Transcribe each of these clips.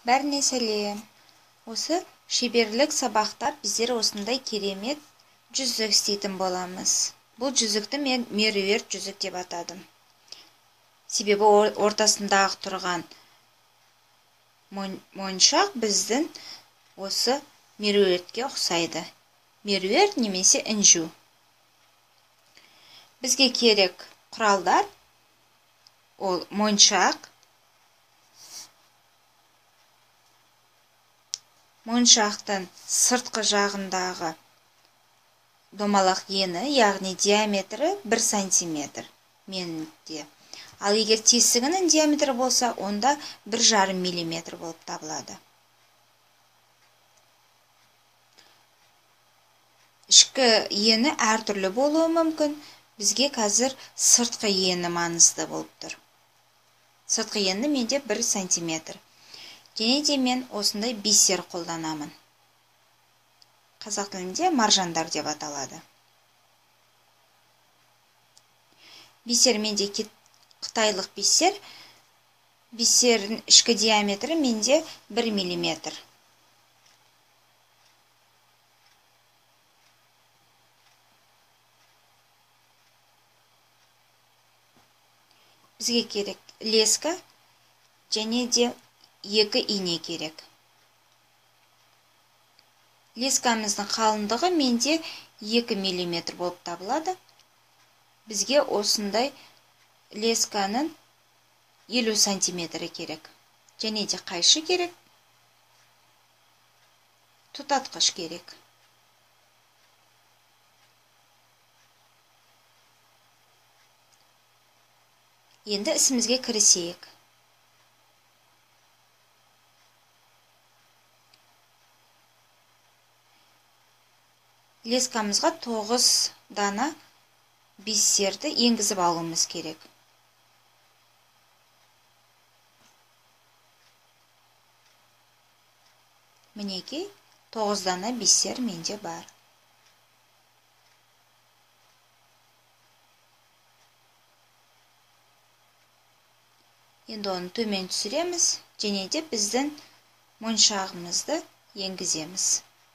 Бәріне сәлем. Осы шеберлік сабақта біздер осындай керемет жүзік істейтін боламыз. Бұл жүзікті мен меруерт жүзік деп атадым. Себебі ортасындағы тұрған моншақ біздің осы меруертке ұқсайды. Меруерт немесе інжу. Бізге керек құралдар ол моншақ, моншақтың сыртқы жағындағы домалақ ені, яғни диаметрі 1 сантиметр менде. Ал егер тесігінің диаметрі болса, онда 1,5 миллиметр болып табылады. Ішкі ені әртүрлі болуы мүмкін. Бізге қазір сыртқы ені маңызды болып тұр. Сыртқы ені менде 1 сантиметр. Және де мен осындай бисер қолданамын. Қазақ тілінде маржандар деп аталады. Бисер менде қытайлық бисер. Бисердің ішкі диаметрі менде 1 миллиметр. Бізге керек леска және де 2 ине керек. Лескамыздың қалыңдығы менде 2 миллиметр болып табылады. Бізге осындай лесканың 50 сантиметрі керек. Және де қайшы керек. Тұтатқыш керек. Енді ісімізге кірісейік. Лескамызға 9 дана бисерді енгізіп алуымыз керек. Мінекей 9 дана бисер менде бар. Енді оны төмен түсіреміз, және де біздің моншағымызды енгіземіз.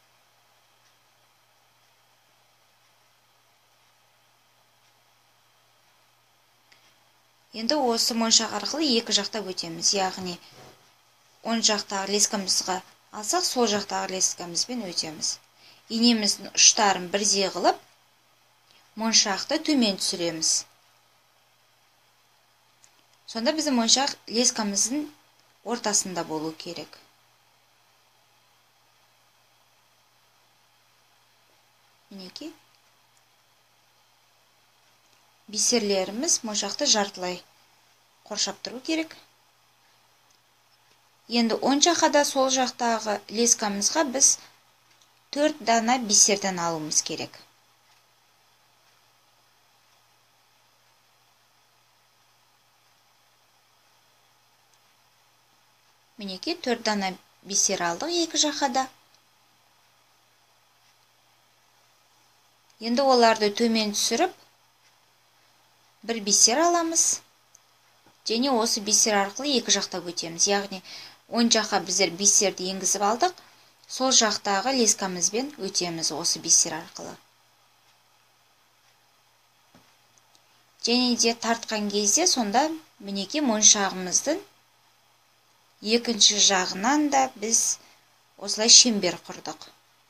Енді осы моншақ арқылы екі жақтап өтеміз. Яғни, оң жақтағы лескамызға алсақ, сол жақтағы лескамызбен өтеміз. Инеміздің ұштарын бірдей қылып, моншақты төмен түсіреміз. Сонда біздің моншақ лескамыздың ортасында болу керек. Мінекей. Бисерлеріміз моншақты жартылай қоршап тұру керек. Енді оң жаққа сол жақтағы лескамызға біз 4 дана бисерден алуымыз керек. Мінекей 4 дана бисер алдық екі жаққа да. Енді оларды төмен түсіріп, бір бисер аламыз, және осы бисер арқылы екі жақтап өтеміз. Яғни, оң жаққа біздер бисерді енгізіп алдық, сол жақтағы лескамызбен өтеміз осы бисер арқылы. Және де тартқан кезде сонда мінекей моншағымыздың екінші жағынан да біз осылай шеңбер құрдық.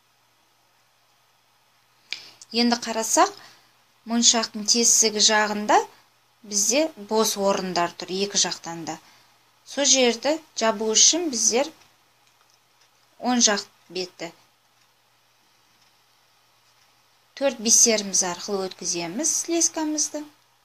Енді қарасақ, моншақтың тесігі жағында бізде бос орындар тұр екі жақтан да. Сол жерді жабу үшін біздер оң жақ бетті 4 бисеріміз арқылы өткіземіз лескамызды.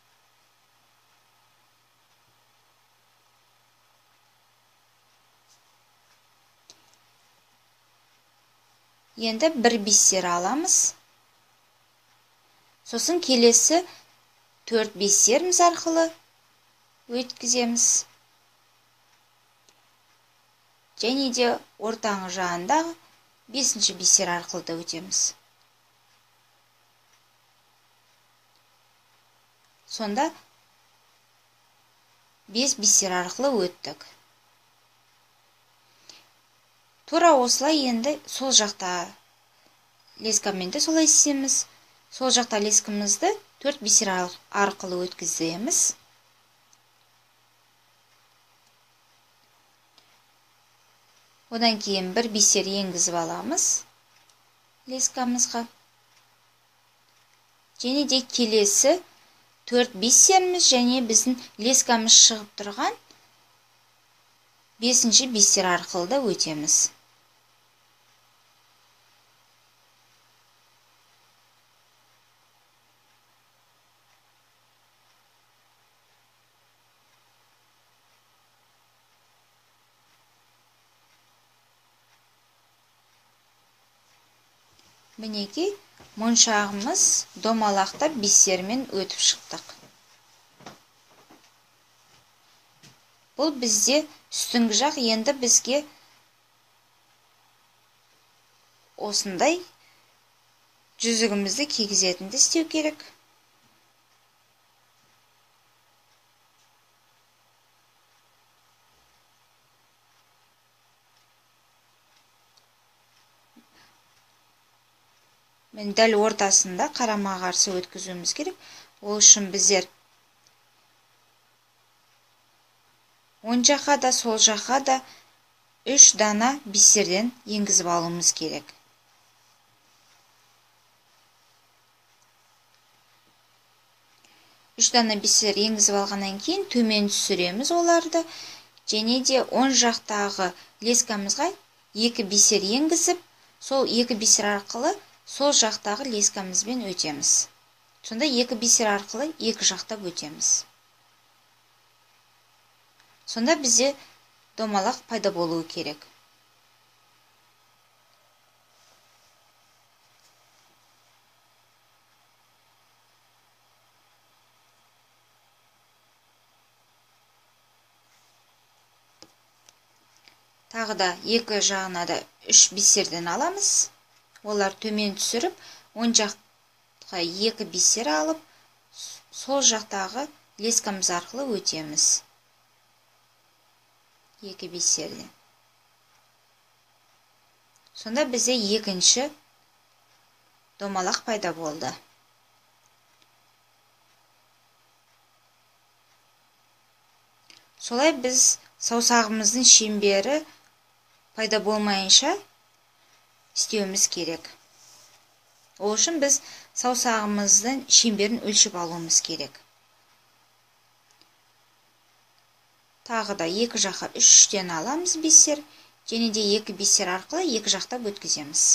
Енді бір бисер аламыз. Сосын келесі 4 бисеріміз арқылы өткіземіз. Және де ортаңғы жағындағы 5-ші бисер арқылы да өтеміз. Сонда 5 бисер арқылы өттік. Тура осылай енді сол жақта лескамен де солай істейміз. Сол жақта лескамызды 4 бисер арқылы өткіземіз. Одан кейін бір бисер енгізіп аламыз лескамызға. Және де келесі 4 бисеріміз және біздің лескамыз шығып тұрған 5-ші бисер арқылы да өтеміз. Мінекей, моншағымыз домалақтап бисермен өтіп шықтық. Бұл бізде үстіңгі жақ, енді бізге осындай жүзігімізді кигізетінді істеу керек. Мен дәл ортасында қарама-қарсы өткізуіміз керек. Ол үшін біздер оң жаққа да, сол жаққа да 3 дана бисерден енгізіп алуымыз керек. Үш дана бисер енгізіп алғаннан кейін төмен түсіреміз оларды. Және де оң жақтағы лескамызға 2 бисер енгізіп, сол 2 бисер арқылы сол жақтағы лескамызбен өтеміз. Сонда 2 бисер арқылы 2 жақтап өтеміз. Сонда бізде домалақ пайда болуы керек. Тағы да 2 жағына да 3 бисерден аламыз. Олар төмен түсіріп, оң жаққа 2 бисер алып, сол жақтағы лескамыз арқылы өтеміз. 2 бисерден. Сонда бізде екінші домалақ пайда болды. Солай біз саусағымыздың шеңбері пайда болмайынша істеуіміз керек. Ол үшін біз саусағымыздың шеңберін өлшеп алуымыз керек. Тағы да 2 жаққа 3-тен аламыз бисер, және де 2 бисер арқылы 2 жақтап өткіземіз.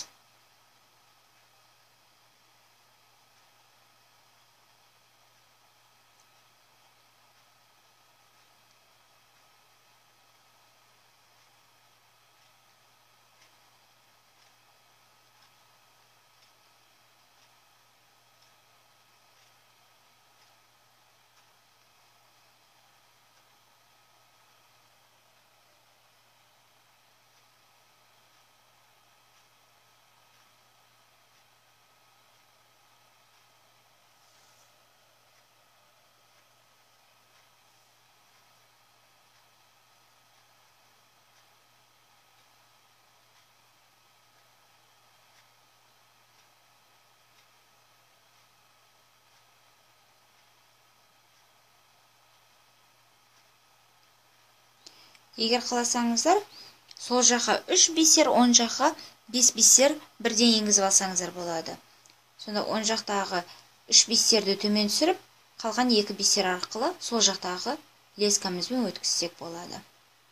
Егер қаласаңыздар, сол жаққа 3 бисер, оң жаққа 5 бисер бірден енгізіп алсаңыздар болады. Сонда оң жақтағы 3 бисерді төмен түсіріп, қалған 2 бисер арқылы сол жақтағы лескамызбен өткізсек болады.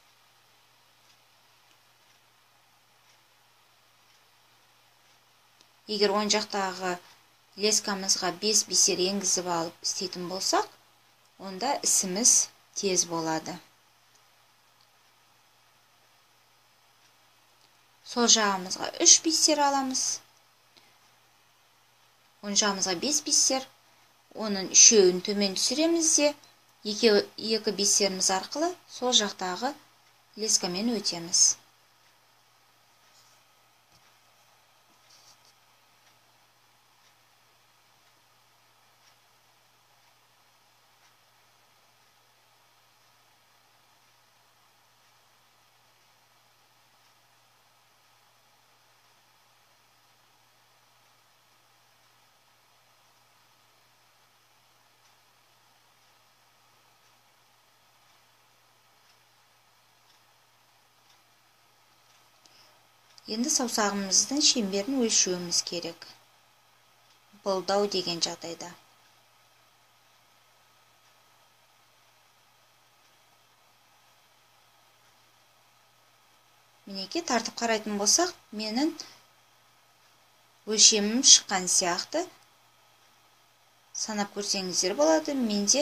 Егер оң жақтағы лескамызға 5 бисер енгізіп алып істейтін болсақ, онда ісіміз тез болады. Сол жағымызға 3 бисер аламыз. Оң жағымызға 5 бисер. Оның 3-еуін төмен түсіреміз де, 2 бисеріміз арқылы сол жақтағы лескамен өтеміз. Енді саусағымыздың шеңберін өлшеуіміз керек. Бұлдау деген жағдайда. Мінеке тартып қарайтын болсақ, менің өлшемім шыққан сияқты. Санап көрсеңіздер болады. Менде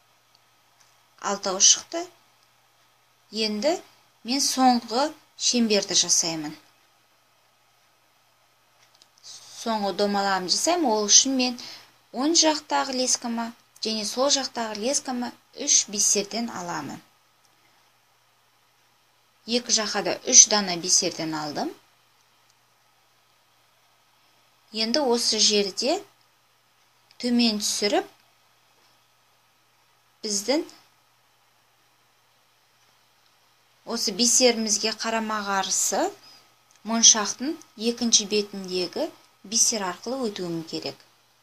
6 шықты. Енді мен соңғы шеңберді жасаймын. Соңғы домалағым жасаймын. Ол үшін мен оң жақтағы лескама және сол жақтағы лескама 3 бисерден аламын. Екі жаққа да 3 дана бисерден алдым. Енді осы жерде төмен түсіріп, біздің осы бисерімізге қарама-қарсы моншақтың екінші бетіндегі бисер арқылы өтуім керек.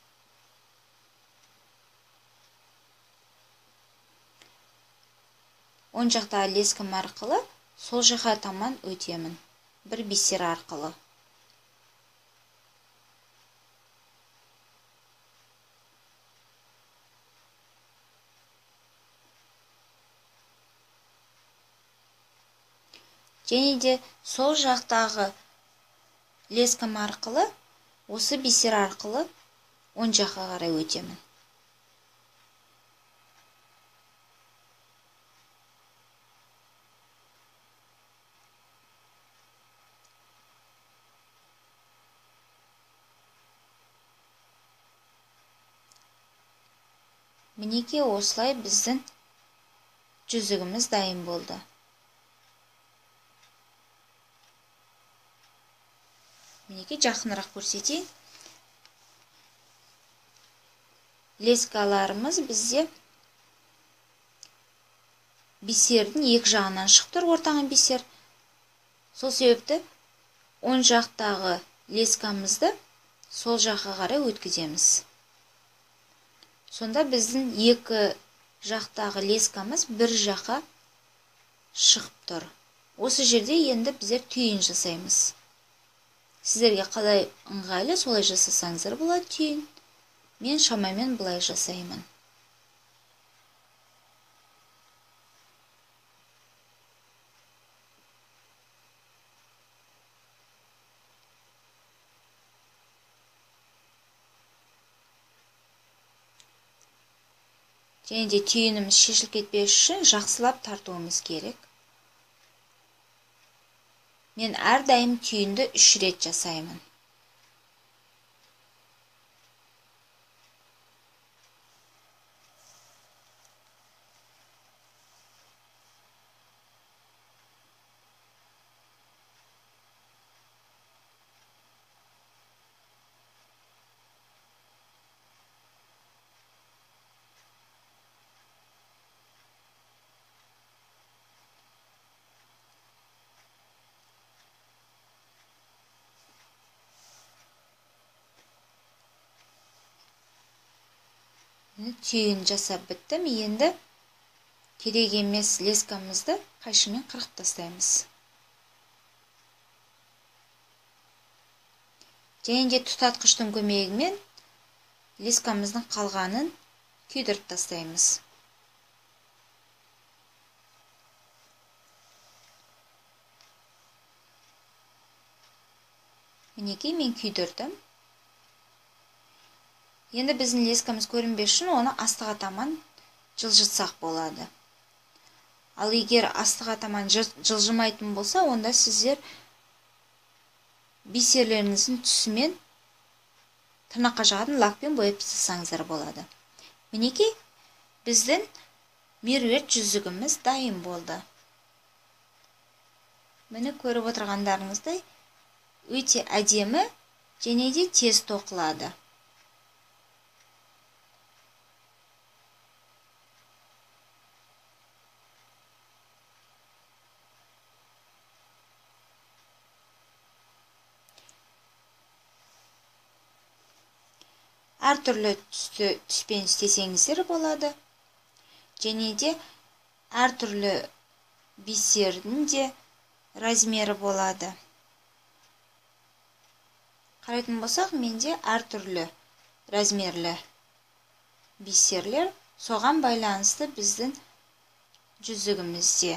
Оң жақтағы лескам арқылы сол жаққа таман өтемін. Бір бисер арқылы. Және де сол жақтағы лескам арқылы, осы бисер арқылы оң жаққа қарай өтемін. Мінеке осылай біздің жүзігіміз дайын болды. Мінеке жақынырақ көрсетейін. Лескаларымыз бізде бисердің екі жағынан шығып тұр, ортаңғы бисер. Сол себепті оң жақтағы лескамызды сол жаққа қарай өткіземіз. Сонда біздің екі жақтағы лескамыз бір жаққа шығып тұр. Осы жерде енді біздер түйін жасаймыз. Сіздерге қалай ыңғайлы, солай жасасаңыздар болады түйін. Мен шамамен бұлай жасаймын. Және де түйініміз шешіліп кетпес үшін жақсылап тартуымыз керек. Мен әрдайым түйінді 3 рет жасаймын. Түйін жасап біттім. Енді керек емес лескамызды қайшымен қырқып тастаймыз. Және де тұтатқыштың көмегімен лескамыздың қалғанын күйдіріп тастаймыз. Мінеке мен күйдірдім. Енді біздің лескамыз көрінбес үшін оны астыға таман жылжытсақ болады. Ал егер астыға таман жылжымайтын болса, онда сіздер бисерлеріңіздің түсімен тырнаққа жағатын лакпен бояп тастасаңыздар болады. Мінеке біздің меруерт жүзігіміз дайын болды. Міне көріп отырғандарыңыздай өте әдемі және де тез тоқылады. Әртүрлі түспен істесеңіздер болады. Және де әртүрлі бисердің де размері болады. қарайтын болсақ, менде әртүрлі размерлі бисерлер, соған байланысты біздің жүзігімізде.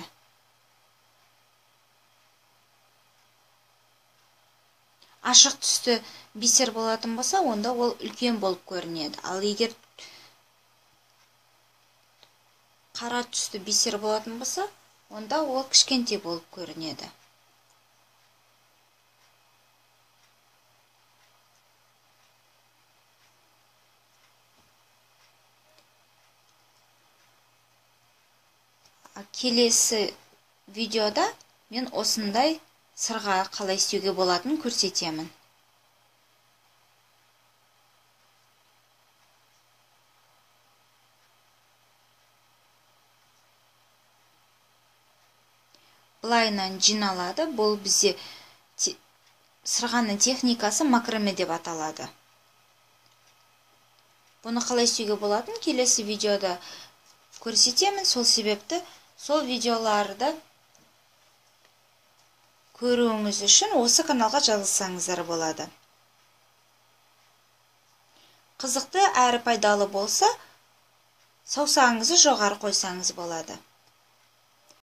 Ашық түсті бисер болатын болса, онда ол үлкен болып көрінеді. Ал егер қара түсті бисер болатын болса, онда ол кішкентай болып көрінеді. Келесі видеода мен осындай сырға қалай істеуге болатынын көрсетемін. Былайынан жиналады. Бұл бізде сырғаның техникасы макраме деп аталады. Бұны қалай істеуге болатын келесі видеода көрсетемін. Сол себепті сол видеоларды көруіңіз үшін осы каналға жазылсаңыздар болады. Қызықты әрі пайдалы болса, саусағыңызды жоғары қойсаңыз болады.